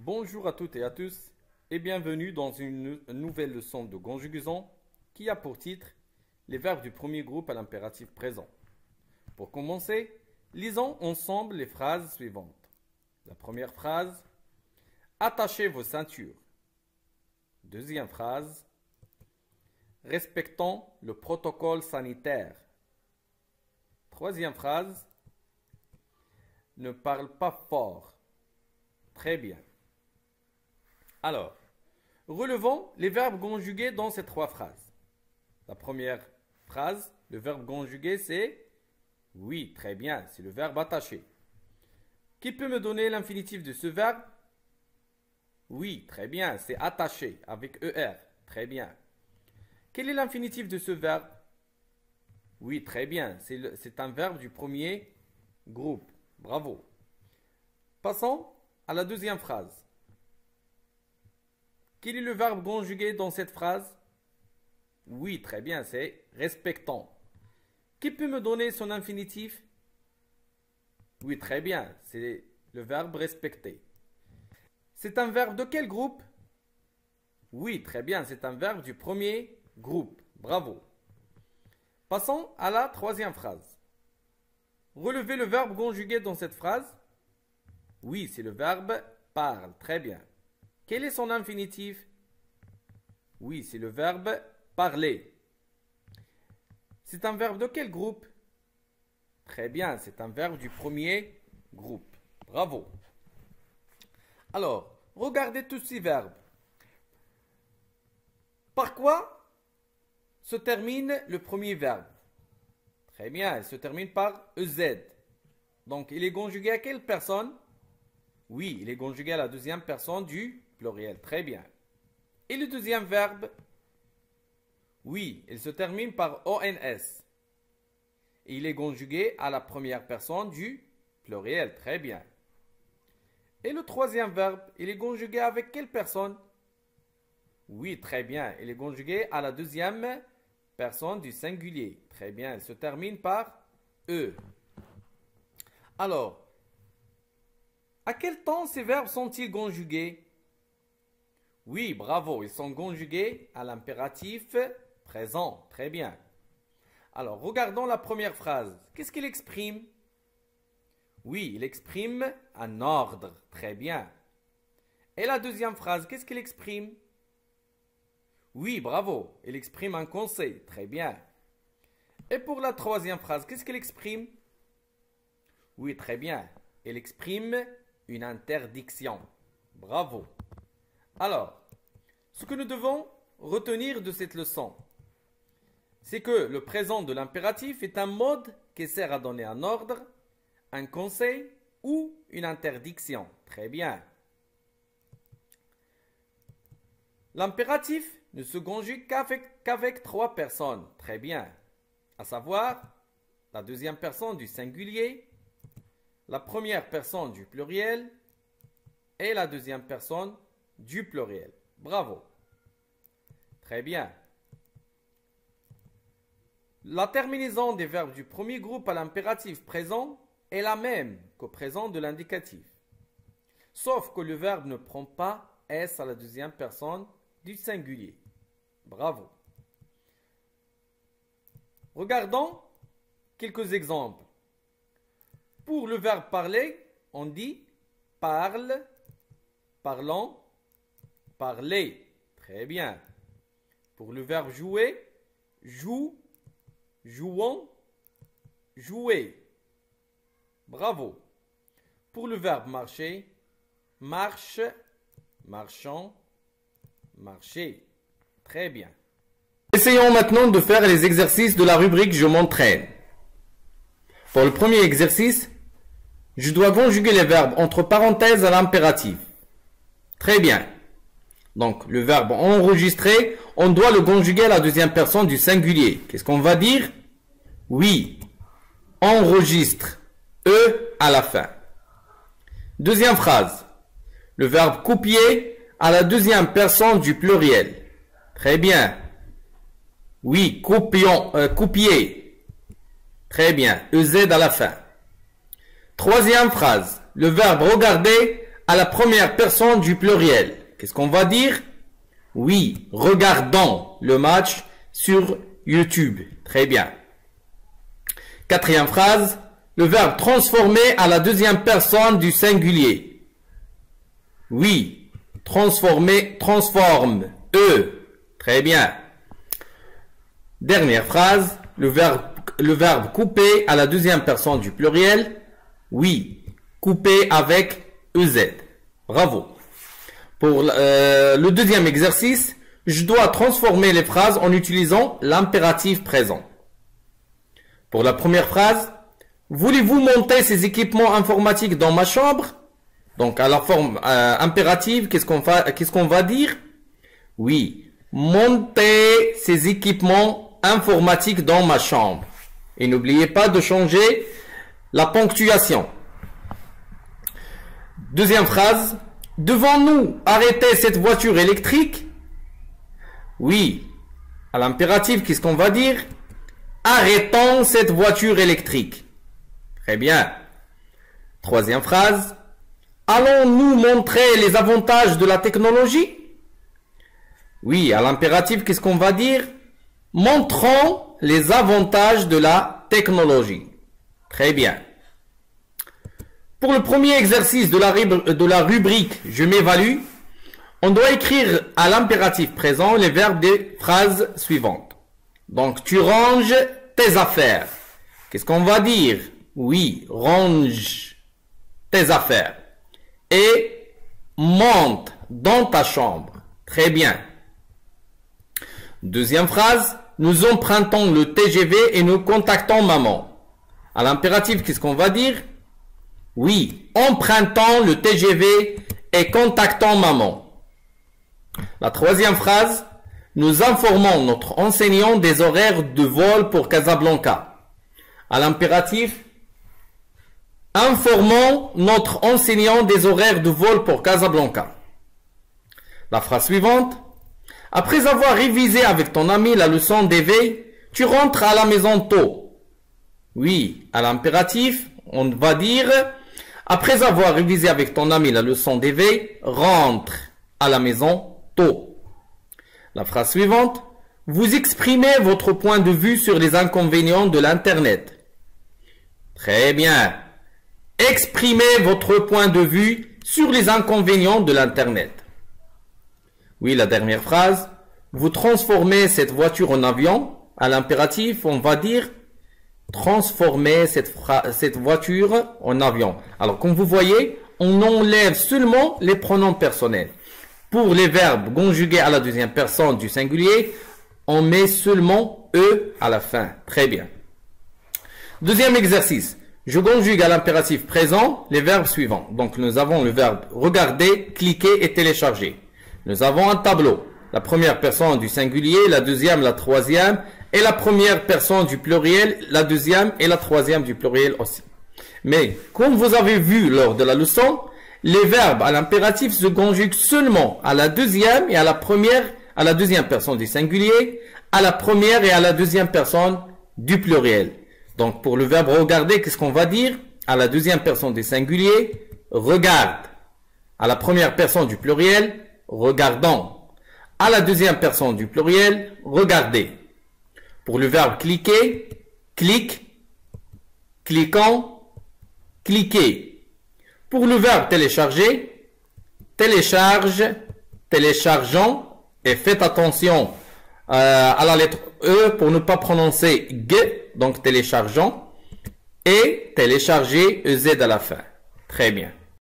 Bonjour à toutes et à tous et bienvenue dans une nouvelle leçon de conjugaison qui a pour titre les verbes du premier groupe à l'impératif présent. Pour commencer, lisons ensemble les phrases suivantes. La première phrase, attachez vos ceintures. Deuxième phrase, respectons le protocole sanitaire. Troisième phrase, ne parle pas fort. Très bien. Alors, relevons les verbes conjugués dans ces trois phrases. La première phrase, le verbe conjugué, c'est oui, très bien, c'est le verbe attaché. Qui peut me donner l'infinitif de ce verbe? Oui, très bien, c'est attaché avec ER. Très bien. Quel est l'infinitif de ce verbe? Oui, très bien, c'est un verbe du premier groupe. Bravo. Passons à la deuxième phrase. Quel est le verbe conjugué dans cette phrase? Oui, très bien, c'est respectons. Qui peut me donner son infinitif? Oui, très bien, c'est le verbe respecter. C'est un verbe de quel groupe? Oui, très bien, c'est un verbe du premier groupe. Bravo. Passons à la troisième phrase. Relevez le verbe conjugué dans cette phrase. Oui, c'est le verbe parle. Très bien. Quel est son infinitif? Oui, c'est le verbe parler. C'est un verbe de quel groupe? Très bien, c'est un verbe du premier groupe. Bravo. Alors, regardez tous ces verbes. Par quoi se termine le premier verbe? Très bien, il se termine par EZ. Donc, il est conjugué à quelle personne? Oui, il est conjugué à la deuxième personne du pluriel. Très bien. Et le deuxième verbe? Oui, il se termine par ONS. Et il est conjugué à la première personne du pluriel. Très bien. Et le troisième verbe, il est conjugué avec quelle personne? Oui, très bien. Il est conjugué à la deuxième personne du singulier. Très bien. Il se termine par E. Alors, à quel temps ces verbes sont-ils conjugués? Oui, bravo, ils sont conjugués à l'impératif présent. Très bien. Alors, regardons la première phrase. Qu'est-ce qu'il exprime? Oui, il exprime un ordre. Très bien. Et la deuxième phrase, qu'est-ce qu'il exprime? Oui, bravo, il exprime un conseil. Très bien. Et pour la troisième phrase, qu'est-ce qu'il exprime? Oui, très bien. Il exprime une interdiction. Bravo. Alors, ce que nous devons retenir de cette leçon, c'est que le présent de l'impératif est un mode qui sert à donner un ordre, un conseil ou une interdiction. Très bien. L'impératif ne se conjugue qu'avec trois personnes. Très bien. À savoir, la deuxième personne du singulier, la première personne du pluriel et la deuxième personne du pluriel. Bravo. Très bien. La terminaison des verbes du premier groupe à l'impératif présent est la même qu'au présent de l'indicatif. Sauf que le verbe ne prend pas S à la deuxième personne du singulier. Bravo. Regardons quelques exemples. Pour le verbe parler, on dit parle, parlons, parler. Très bien. Pour le verbe jouer, joue, jouons, jouer. Bravo. Pour le verbe marcher, marche, marchons, marcher. Très bien. Essayons maintenant de faire les exercices de la rubrique Je m'entraîne. Pour le premier exercice, je dois conjuguer les verbes entre parenthèses à l'impératif. Très bien. Donc, le verbe enregistrer, on doit le conjuguer à la deuxième personne du singulier. Qu'est-ce qu'on va dire? Oui. Enregistre. E à la fin. Deuxième phrase. Le verbe copier à la deuxième personne du pluriel. Très bien. Oui, copions, copier. Très bien. EZ à la fin. Troisième phrase. Le verbe regarder à la première personne du pluriel. Qu'est-ce qu'on va dire? Oui, regardons le match sur YouTube. Très bien. Quatrième phrase, le verbe transformer à la deuxième personne du singulier. Oui, transformer, transforme, Très bien. Dernière phrase, le verbe couper à la deuxième personne du pluriel. Oui, couper avec EZ. Bravo. Pour le deuxième exercice, je dois transformer les phrases en utilisant l'impératif présent. Pour la première phrase, voulez-vous monter ces équipements informatiques dans ma chambre? Donc à la forme impérative, qu'est-ce qu'on va dire? Oui, monter ces équipements informatiques dans ma chambre. Et n'oubliez pas de changer la ponctuation. Deuxième phrase, devons-nous arrêter cette voiture électrique? Oui, à l'impératif, qu'est-ce qu'on va dire? Arrêtons cette voiture électrique. Très bien. Troisième phrase, allons-nous montrer les avantages de la technologie? Oui, à l'impératif, qu'est-ce qu'on va dire? Montrons les avantages de la technologie. Très bien. Pour le premier exercice de la rubrique « Je m'évalue », on doit écrire à l'impératif présent les verbes des phrases suivantes. Donc, tu ranges tes affaires. Qu'est-ce qu'on va dire? Oui, range tes affaires. Et monte dans ta chambre. Très bien. Deuxième phrase, nous empruntons le TGV et nous contactons maman. À l'impératif, qu'est-ce qu'on va dire? Oui, empruntons le TGV et contactons maman. La troisième phrase, nous informons notre enseignant des horaires de vol pour Casablanca. À l'impératif, informons notre enseignant des horaires de vol pour Casablanca. La phrase suivante, après avoir révisé avec ton ami la leçon d'éveil, tu rentres à la maison tôt. Oui, à l'impératif, on va dire, après avoir révisé avec ton ami la leçon d'éveil, rentre à la maison tôt. La phrase suivante, vous exprimez votre point de vue sur les inconvénients de l'Internet. Très bien. Exprimez votre point de vue sur les inconvénients de l'Internet. Oui, la dernière phrase, vous transformez cette voiture en avion. À l'impératif, on va dire transformer cette voiture en avion. Alors, comme vous voyez, on enlève seulement les pronoms personnels. Pour les verbes conjugués à la deuxième personne du singulier, on met seulement E à la fin. Très bien. Deuxième exercice. Je conjugue à l'impératif présent les verbes suivants. Donc, nous avons le verbe regarder, cliquer et télécharger. Nous avons un tableau. La première personne du singulier, la deuxième, la troisième, et la première personne du pluriel, la deuxième et la troisième du pluriel aussi. Mais, comme vous avez vu lors de la leçon, les verbes à l'impératif se conjuguent seulement à la deuxième et à la deuxième personne du singulier, à la première et à la deuxième personne du pluriel. Donc, pour le verbe regarder, qu'est-ce qu'on va dire? À la deuxième personne du singulier, regarde. À la première personne du pluriel, regardons. À la deuxième personne du pluriel, regardez. Pour le verbe cliquer, clique, cliquons, cliquez. Pour le verbe télécharger, télécharge, téléchargeons. Et faites attention à la lettre E pour ne pas prononcer G, donc téléchargeons. Et télécharger EZ à la fin. Très bien.